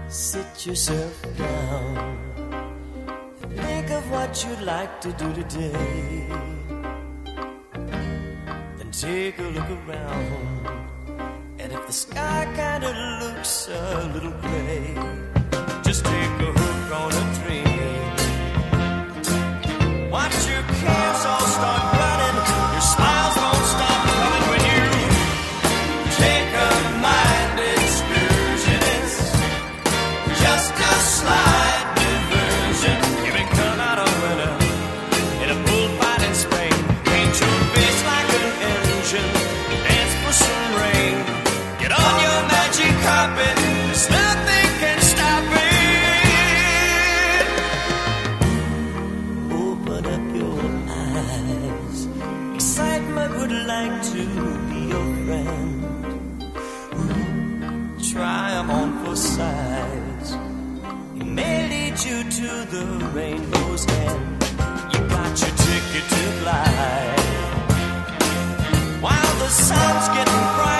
Sit yourself down. Think of what you'd like to do today. Then take a look around. And if the sky kinda looks a little gray, just take a hook on a dream. Watch your kids all start running. Your smiles won't stop coming when you take a mind excursion. It's just a slight diversion. You may come out a winner in a bullfight in Spain. Paint your face like an engine. Dance for some rain. Get on your magic carpet. There's nothing can stop it. Open up your eyes. Excitement would like to be your friend. Try 'em on for size. He may lead you to the rainbow's end. You got your ticket to fly. While the sun's getting bright,